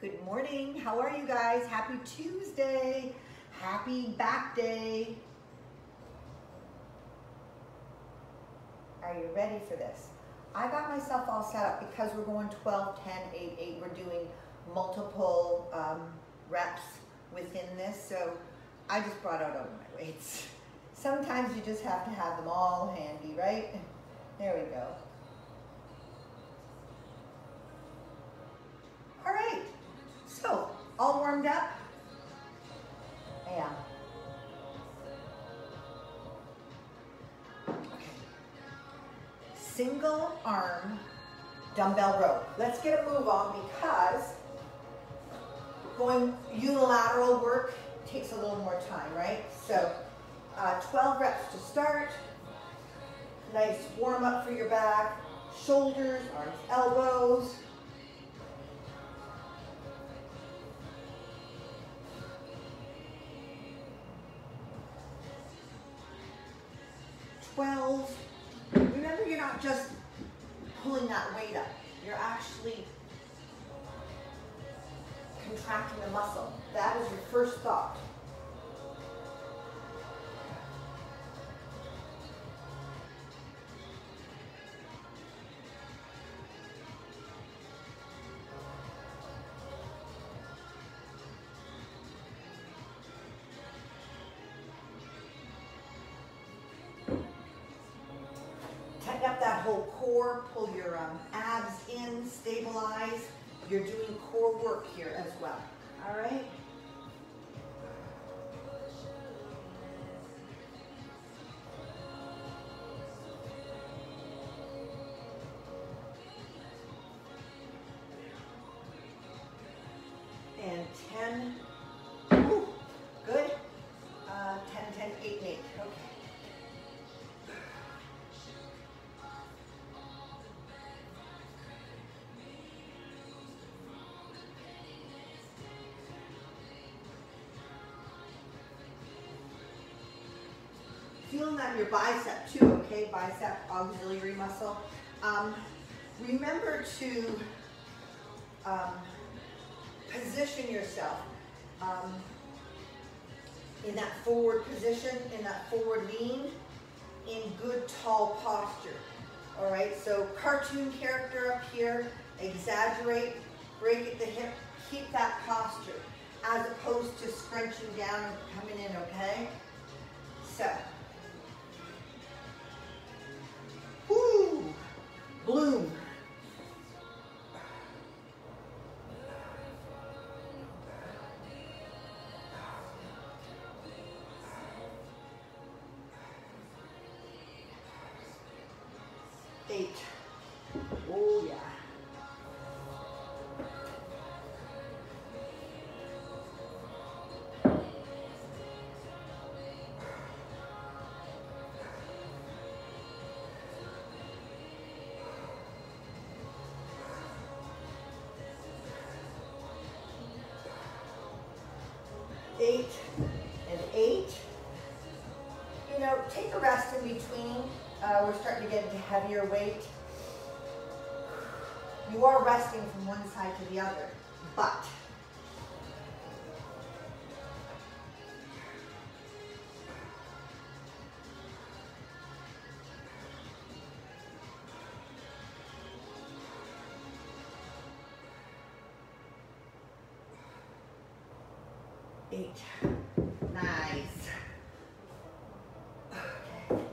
Good morning. How are you guys? Happy Tuesday. Happy back day. Are you ready for this? I got myself all set up because we're going 12, 10, 8, 8. We're doing multiple reps within this. So I just brought out all my weights. Sometimes you just have to have them all handy, right? There we go. All right. So, all warmed up? Yeah. Okay. Single arm dumbbell row. Let's get a move on because going unilateral work takes a little more time, right? So, 12 reps to start. Nice warm up for your back, shoulders, arms, elbows. Remember, you're not just pulling that weight up. You're actually contracting the muscle. That is your first thought. Tighten up that whole core, pull your abs in, stabilize. You're doing core work here as well, all right? And 10, ooh, good. 10, 10, 8, 8, okay. Feeling that in your bicep too, okay? Bicep auxiliary muscle. Remember to position yourself in that forward position, in that forward lean, in good tall posture. All right, so cartoon character up here, exaggerate, break at the hip, keep that posture as opposed to scrunching down and coming in, okay? So, woo, bloom. Eight. Oh yeah. Eight and 8. You know, take a rest in between. We're starting to get into heavier weight. You are resting from one side to the other, but eight. Nice. Okay.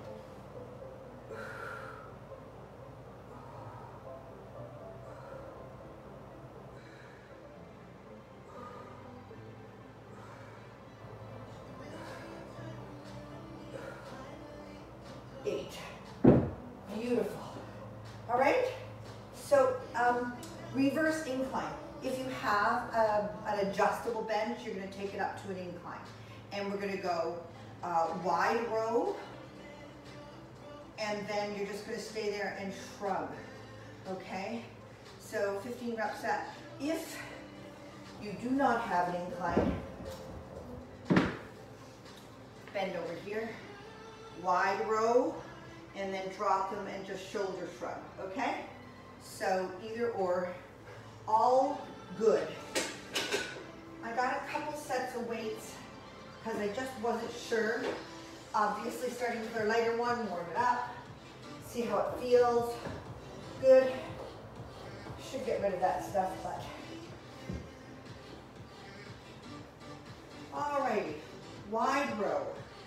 Eight. Beautiful. All right. So reverse incline. If you have an adjustable bench, you're going to take it up to an incline. And we're going to go wide row. And then you're just going to stay there and shrug. Okay? So 15 reps set. If you do not have an incline, bend over here, wide row, and then drop them and just shoulder shrug. Okay? So either or. All good. sets of weights because I just wasn't sure. Obviously starting with our lighter one, warm it up, see how it feels. Good. Should get rid of that stuff, but. Alrighty, wide row.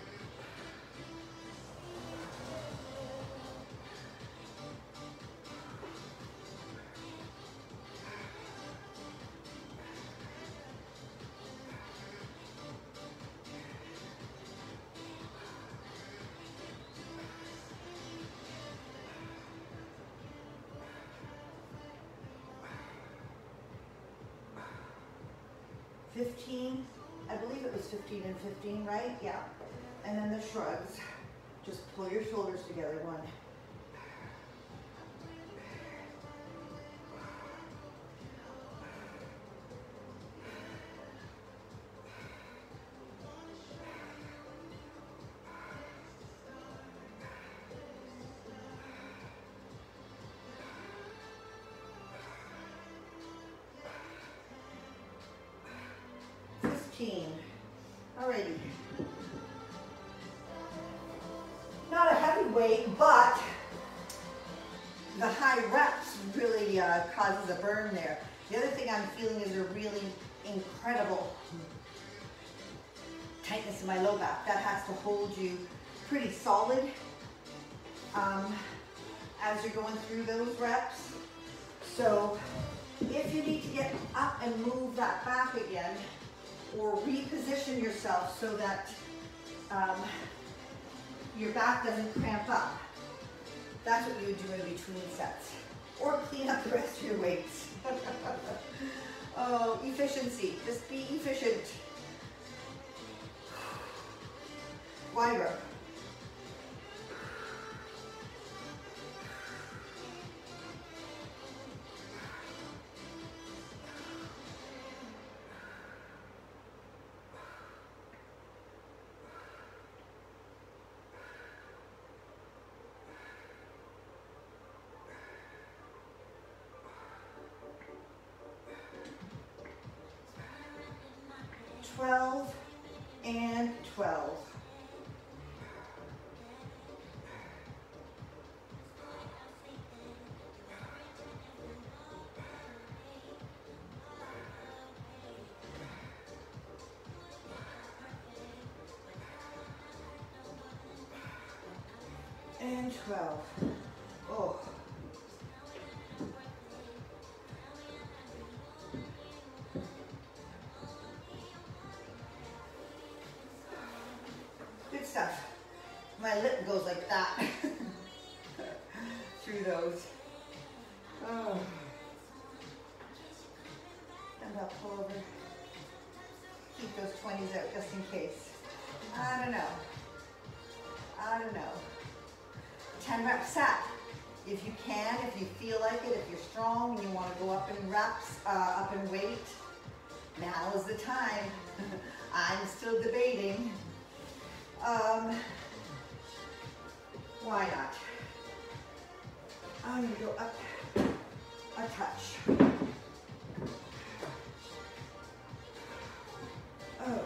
I believe it was 15 and 15, right? Yeah. And then the shrugs. Just pull your shoulders together, 1. 15. Alrighty. Not a heavy weight, but the high reps really causes a burn there. The other thing I'm feeling is a really incredible tightness in my low back. That has to hold you pretty solid as you're going through those reps. So if you need to get up and move that back again, or reposition yourself so that your back doesn't cramp up, that's what you would do in between sets. Or clean up the rest of your weights. Oh, efficiency. Just be efficient. Wide row. And 12. And 12. Oh. Good stuff. My lip goes like that through those. Oh. And I'll pull over. Keep those 20s out just in case. I don't know. 10 reps set. If you can, if you feel like it, if you're strong and you want to go up in reps, up in weight, now is the time. I'm still debating. Why not? I'm going to go up a touch. Okay.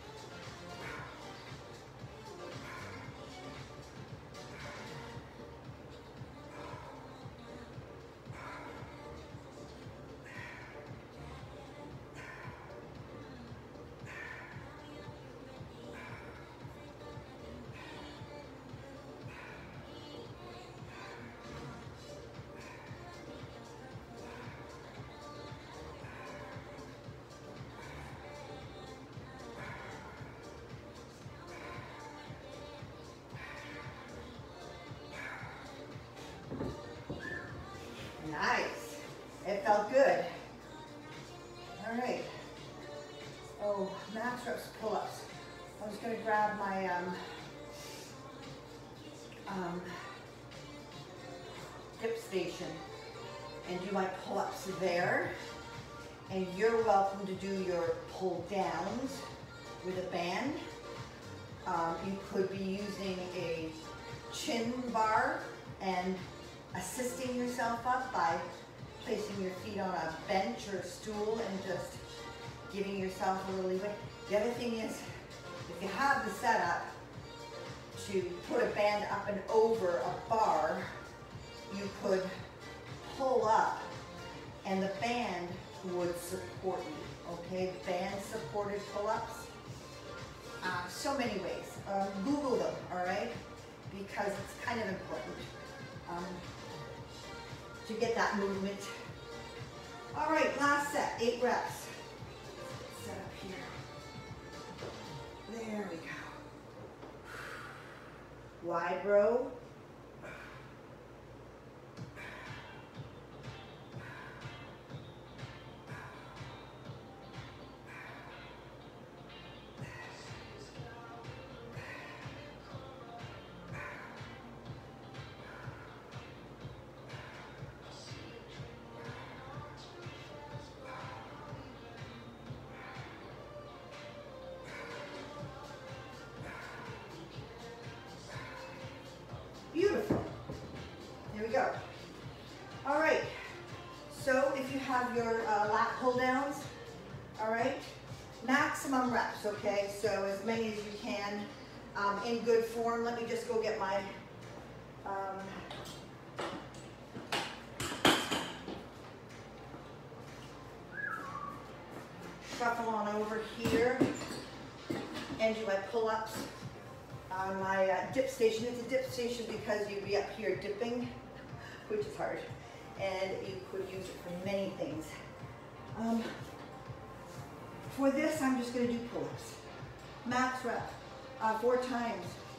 Nice. It felt good. All right. Oh, max reps pull-ups. I was going to grab my dip station and do my pull-ups there. And you're welcome to do your pull downs with a band. You could be using a chin bar and assisting yourself up by placing your feet on a bench or a stool and just giving yourself a little leeway. The other thing is, if you have the setup to put a band up and over a bar, you could pull up and the band would support you, okay? Band supported pull-ups. So many ways. Google them, all right? Because it's kind of important to get that movement. All right, last set, 8 reps. Set up here. There we go. Wide row. Beautiful. Here we go. All right. So if you have your lat pull downs, all right, maximum reps, okay? So as many as you can in good form. Let me just go get my shuffle on over here and do my pull-ups. On my dip station. It's a dip station because you'd be up here dipping, which is hard, and you could use it for many things. For this, I'm just going to do pull-ups. Max rep, 4 times.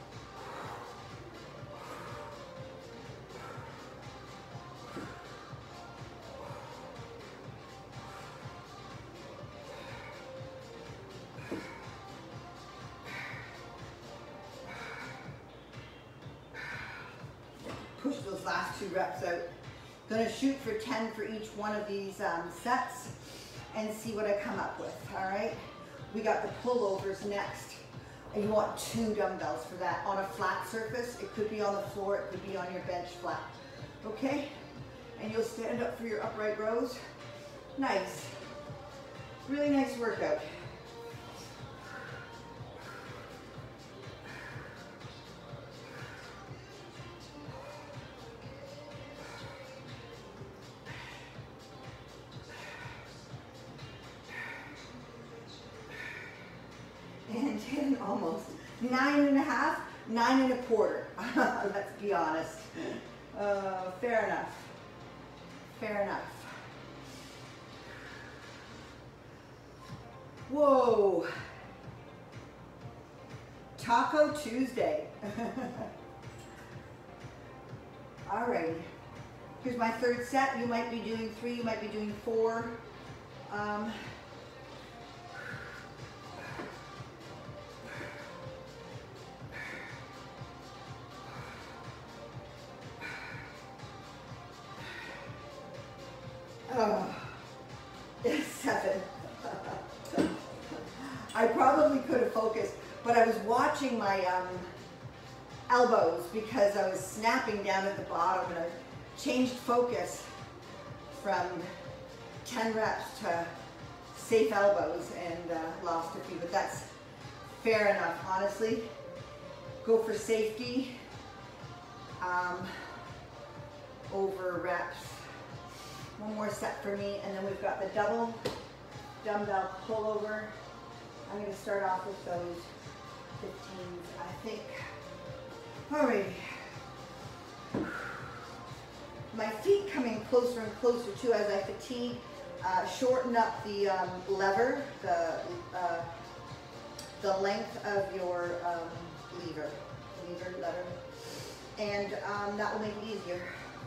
Push those last 2 reps out. Gonna shoot for 10 for each one of these sets and see what I come up with, all right? We got the pullovers next. And you want 2 dumbbells for that on a flat surface. It could be on the floor, it could be on your bench flat, okay? And you'll stand up for your upright rows. Nice, really nice workout. And 10, almost. 9.5, 9.25. Let's be honest. Fair enough. Fair enough. Whoa. Taco Tuesday. All right. Here's my 3rd set. You might be doing 3, you might be doing 4. Oh, 7. I probably could have focused, but I was watching my elbows because I was snapping down at the bottom, and I changed focus from 10 reps to safe elbows and lost a few, but that's fair enough, honestly. Go for safety over reps. 1 more set for me, and then we've got the double dumbbell pullover. I'm going to start off with those 15s, I think. Alrighty. My feet coming closer and closer too as I fatigue. Shorten up the lever, the length of your lever, and that will make it easier.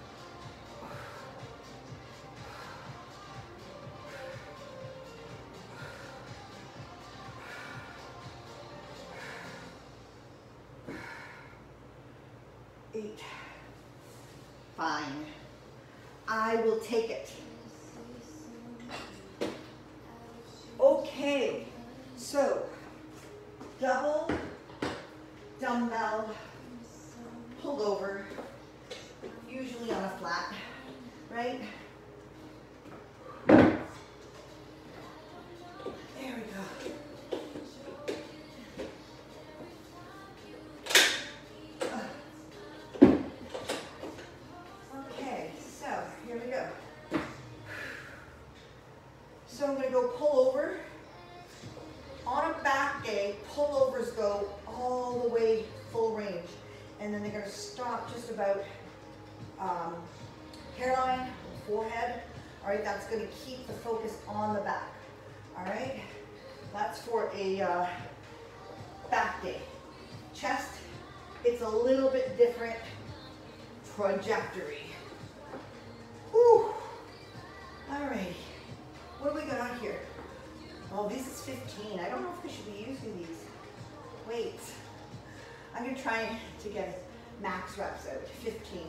Fine. I will take it. Okay, so double dumbbell pull over, usually on a flat, right? There and then they're gonna stop just about hairline, forehead. All right, that's gonna keep the focus on the back. All right, that's for a back day. Chest, it's a little bit different trajectory. Whew. All right, what do we got on here? Oh, this is 15. I don't know if we should be using these weights. I'm gonna try to get max reps out, 15.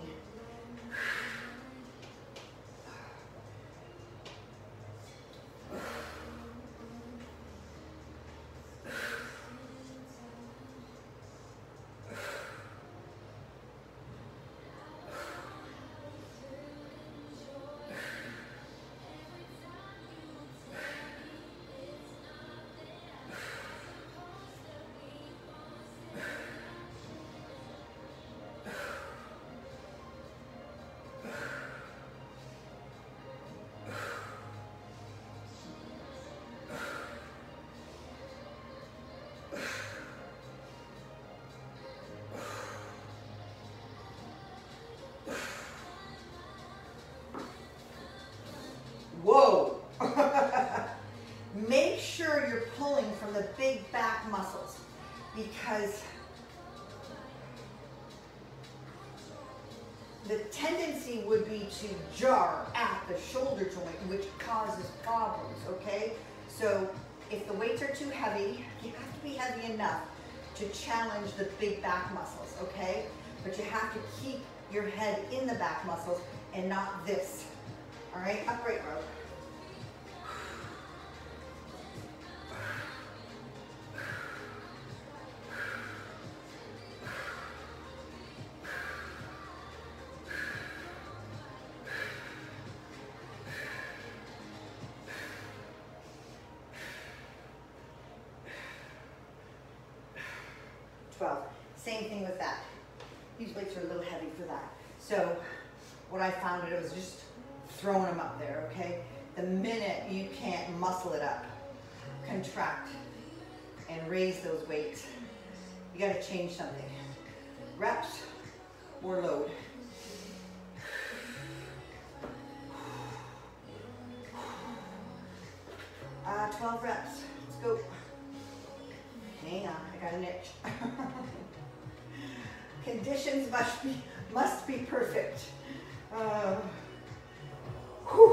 Whoa! Make sure you're pulling from the big back muscles, because the tendency would be to jar at the shoulder joint, which causes problems, okay? So if the weights are too heavy, you have to be heavy enough to challenge the big back muscles, okay? But you have to keep your head in the back muscles and not this. All right, upright row. Same thing with that. These weights are a little heavy for that. So what I found, it was just throwing them up there, okay? The minute you can't muscle it up, contract, and raise those weights, you gotta change something. Reps or load. Uh, 12 reps, let's go. Hang on, I got an itch. Conditions must be perfect. Whew.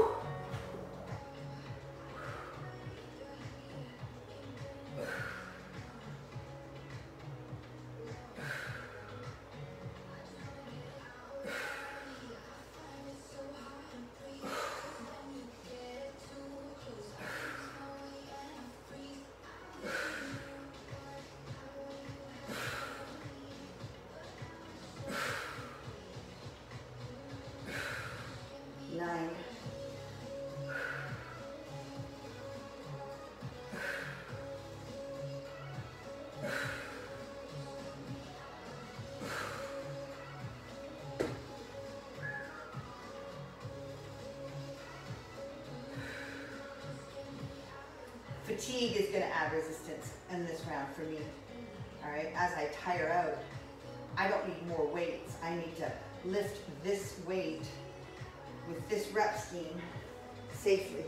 Fatigue is going to add resistance in this round for me. All right, as I tire out, I don't need more weights. I need to lift this weight with this rep scheme safely.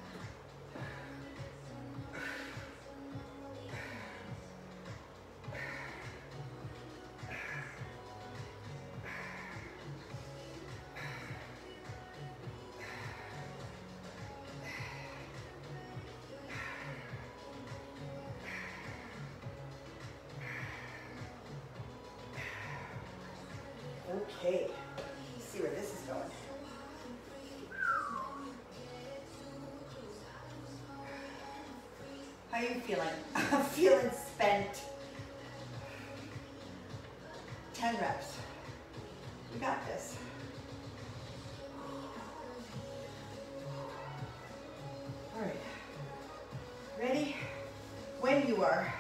Okay, let's see where this is going. How are you feeling? I'm feeling spent. 10 reps. You got this. All right. Ready? When you are.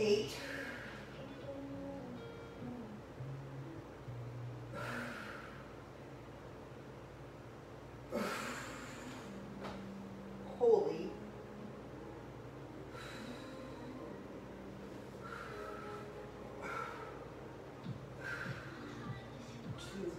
8. Holy. 2.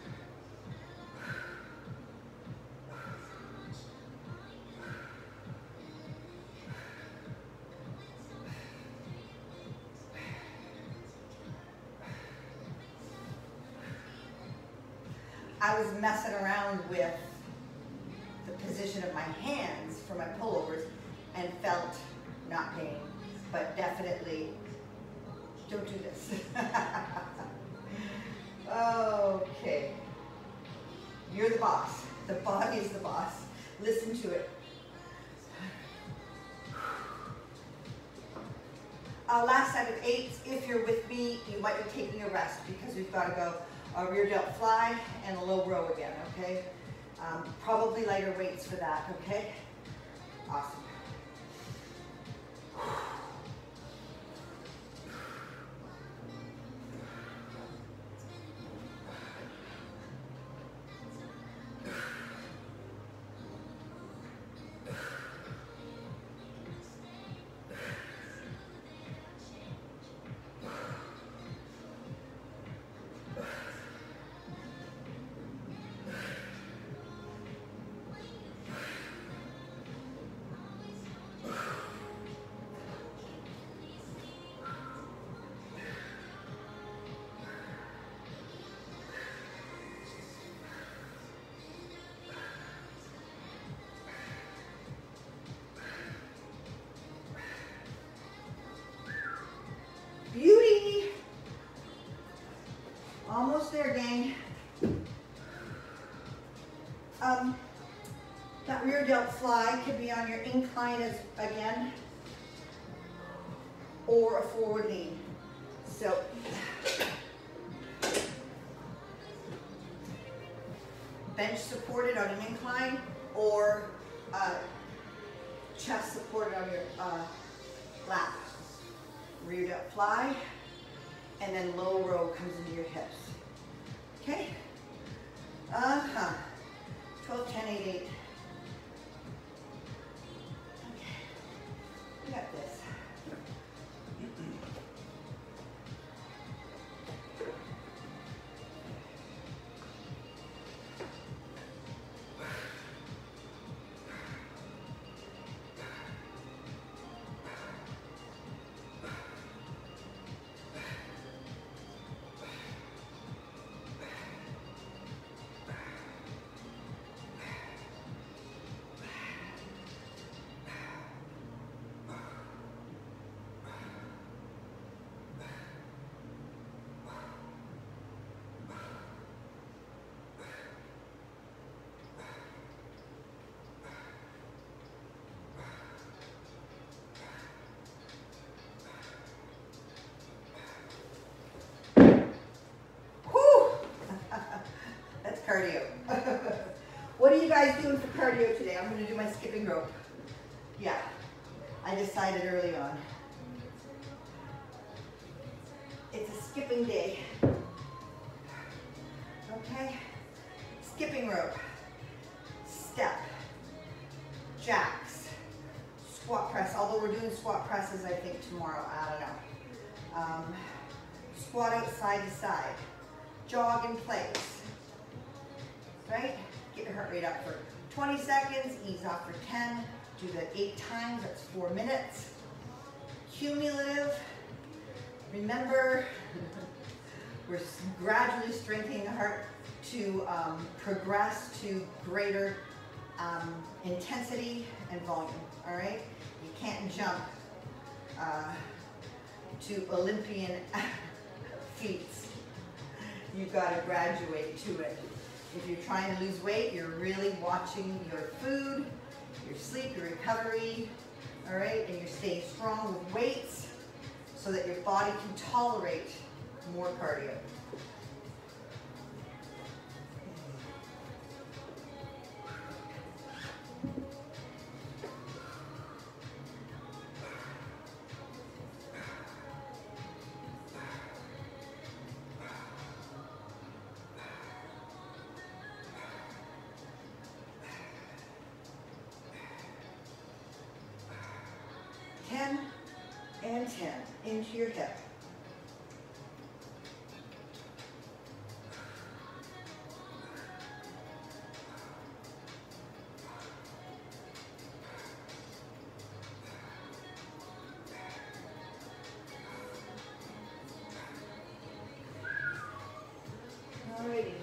I was messing around with the position of my hands for my pullovers and felt not pain, but definitely don't do this. Okay. You're the boss. The body is the boss. Listen to it. Last set of 8s. If you're with me, you might be taking a rest because we've got to go a rear delt fly and a low row again, okay? Probably lighter weights for that, okay? Awesome. Beauty! Almost there, gang. That rear delt fly could be on your incline as again, or a forward lean. So, bench supported on an incline, or chest supported on your lap. Rear delt fly, and then low row comes into your hips. Okay? 12, 10, 8, 8. Okay. We got this. Cardio. What are you guys doing for cardio today? I'm going to do my skipping rope. Yeah, I decided early on. It's a skipping day. Okay, skipping rope, step, jacks, squat press, although we're doing squat presses I think tomorrow, I don't know. Squat out side to side, jog in place. Right? Get your heart rate up for 20 seconds, ease off for 10, do that 8 times, that's 4 minutes. Cumulative, remember, we're gradually strengthening the heart to progress to greater intensity and volume, all right? You can't jump to Olympian feats. You've got to graduate to it. If you're trying to lose weight, you're really watching your food, your sleep, your recovery, all right? And you're staying strong with weights so that your body can tolerate more cardio. and 10, into your hip. Alrighty.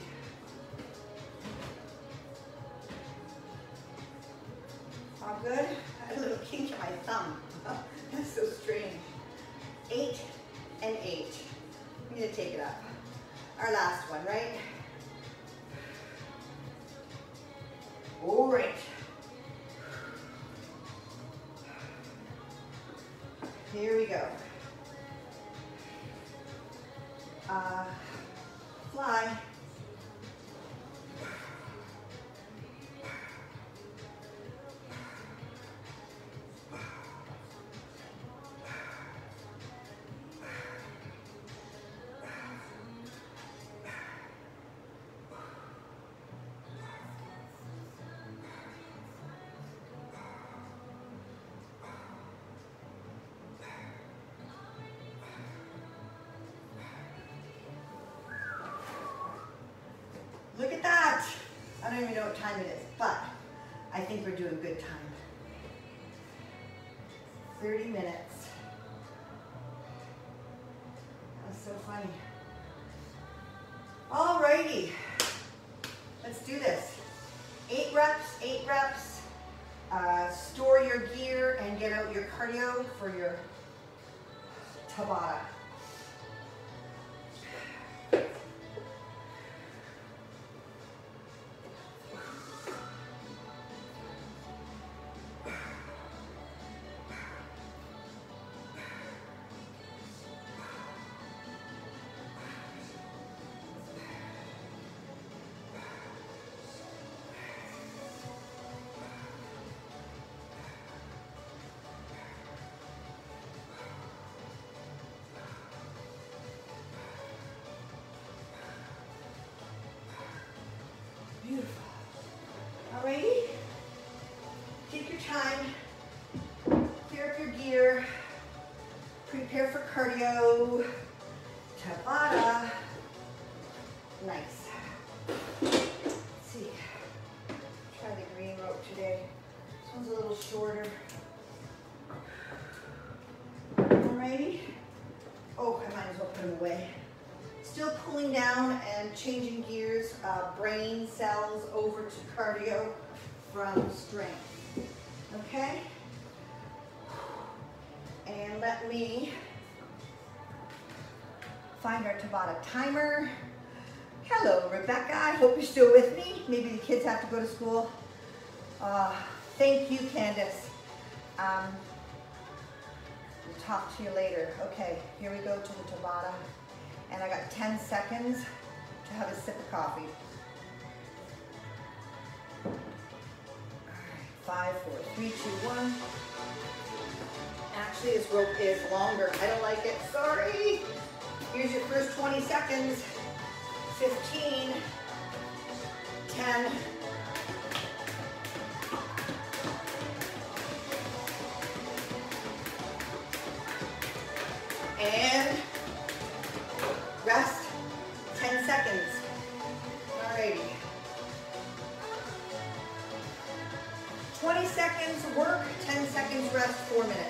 All good? I had a little kink in my thumb. That's so strange. 8 and 8. I'm gonna take it up. Our last one, right? All right. Here we go. Fly. Look at that. I don't even know what time it is, but I think we're doing good time. 30 minutes. That was so funny. Alrighty, let's do this. 8 reps, 8 reps. Store your gear and get out your cardio for your Tabata. Beautiful. Alrighty, take your time, clear up your gear, prepare for cardio, Tabata. Nice. Let's see, try the green rope today. This one's a little shorter. Alrighty. Oh, I might as well put them away. Still pulling down and changing gears, brain cells over to cardio from strength. Okay? And let me find our Tabata timer. Hello, Rebecca. I hope you're still with me. Maybe the kids have to go to school. Thank you, Candace. We'll talk to you later. Okay, here we go to the Tabata. And I got 10 seconds to have a sip of coffee. All right, 5, 4, 3, 2, 1. Actually, this rope is longer. I don't like it, sorry. Here's your first 20 seconds. 15, 10, and rest, 10 seconds. Alrighty. 20 seconds work, 10 seconds rest, 4 minutes.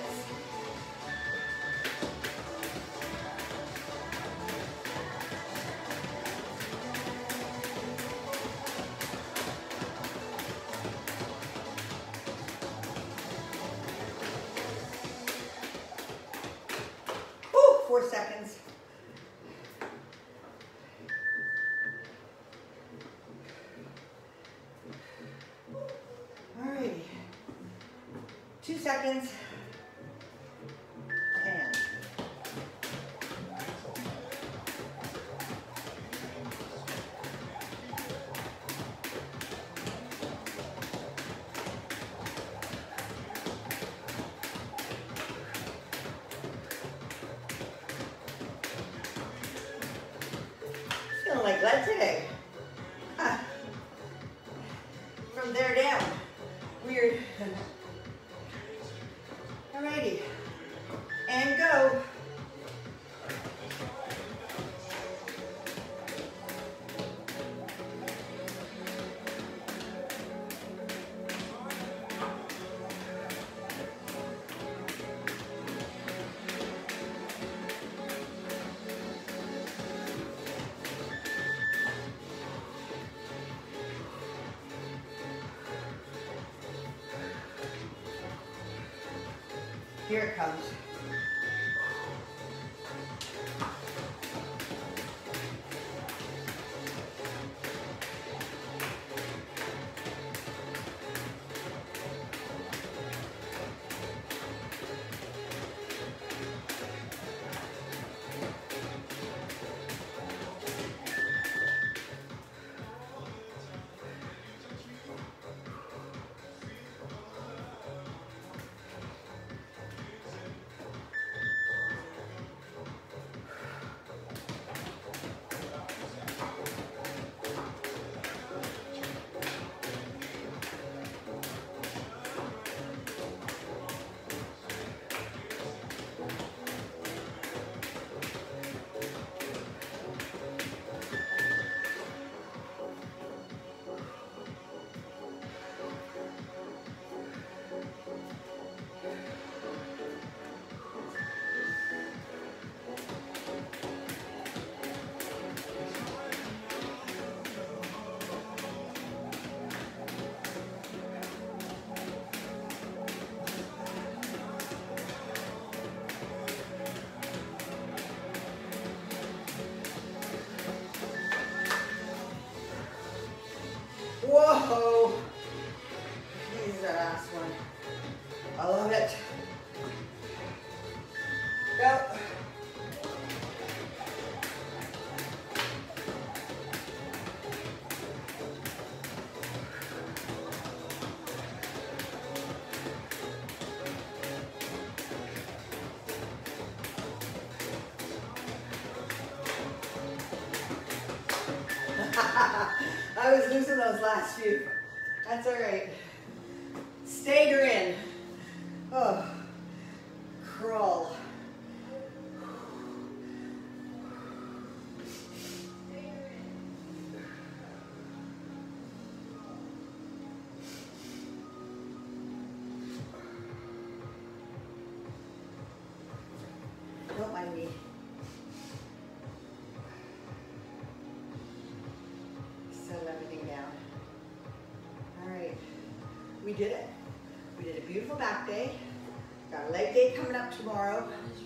Ooh, 4 seconds. Alrighty, 2 seconds, and feeling like lead today. Huh. From there down. Weird. Alrighty. And go. Here it comes. Whoa! This is the last one. I love it. Go. I was losing those last few. That's all right. Stagger in. Oh, crawl. Don't mind me. Settle everything down. All right, we did it. We did a beautiful back day. Got a leg day coming up tomorrow.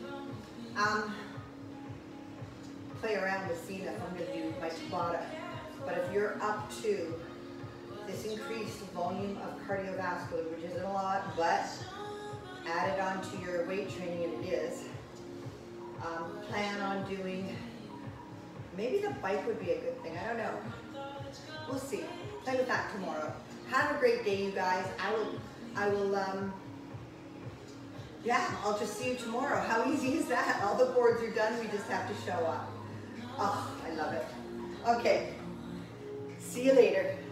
Play around with seeing if I'm gonna do my Tabata. But if you're up to this increased volume of cardiovascular, which isn't a lot, but add it on to your weight training, and it is. Plan on doing, maybe the bike would be a good thing, I don't know. We'll see. Play with that tomorrow. Have a great day, you guys. I will, yeah, I'll just see you tomorrow. How easy is that? All the boards are done, we just have to show up. Oh, I love it. Okay, see you later.